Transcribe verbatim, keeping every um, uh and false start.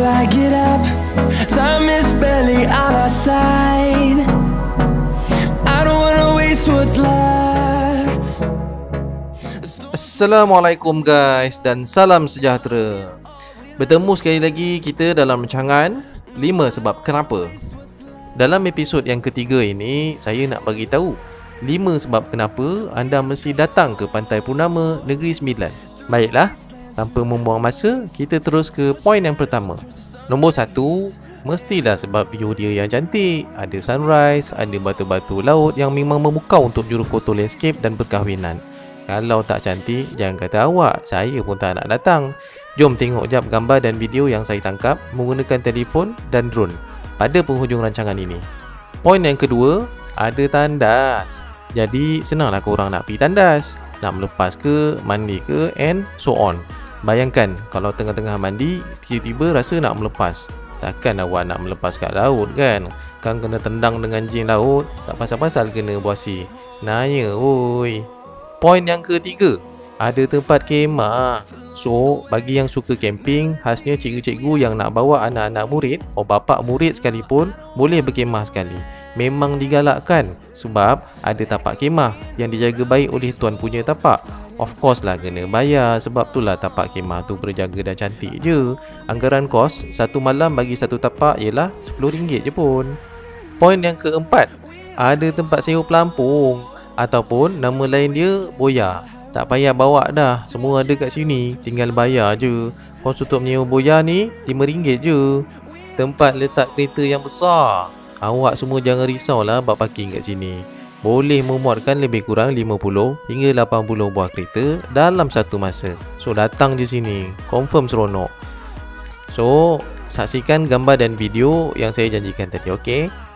I get up, time is barely on our side. I don't wanna waste what's left. Assalamualaikum guys dan salam sejahtera. Bertemu sekali lagi kita dalam rancangan lima sebab kenapa. Dalam episod yang ketiga ini, saya nak bagi tahu lima sebab kenapa anda mesti datang ke Pantai Purnama Negeri Sembilan. Baiklah, tanpa membuang masa, kita terus ke poin yang pertama. Nombor satu, mestilah sebab view dia yang cantik. Ada sunrise, ada batu-batu laut yang memang memukau untuk juru foto landscape dan perkahwinan. Kalau tak cantik, jangan kata awak, saya pun tak nak datang. Jom tengok jap gambar dan video yang saya tangkap menggunakan telefon dan drone pada penghujung rancangan ini. Poin yang kedua, ada tandas. Jadi senanglah korang nak pergi tandas, nak melepas ke, mandi ke, and so on. Bayangkan kalau tengah-tengah mandi, tiba-tiba rasa nak melepas. Takkan awak nak melepas kat laut kan? Kan kena tendang dengan jin laut, tak pasal-pasal kena buasi. Naya oi. Poin yang ketiga, ada tempat kemah. So, bagi yang suka camping, khasnya cikgu-cikgu yang nak bawa anak-anak murid, atau bapa murid sekalipun, boleh berkemah sekali. Memang digalakkan sebab ada tapak kemah yang dijaga baik oleh tuan punya tapak. Of course lah kena bayar, sebab itulah tapak kemah tu berjaga dah cantik je. Anggaran kos satu malam bagi satu tapak ialah sepuluh ringgit je pun. Poin yang keempat, ada tempat sewa pelampung ataupun nama lain dia boya. Tak payah bawa dah, semua ada kat sini, tinggal bayar je. Kos untuk menyewa boya ni lima ringgit je. Tempat letak kereta yang besar. Awak semua jangan risaulah bab parking kat sini. Boleh memuatkan lebih kurang lima puluh hingga lapan puluh buah kereta dalam satu masa. So datang je sini, confirm seronok. So saksikan gambar dan video yang saya janjikan tadi, okey?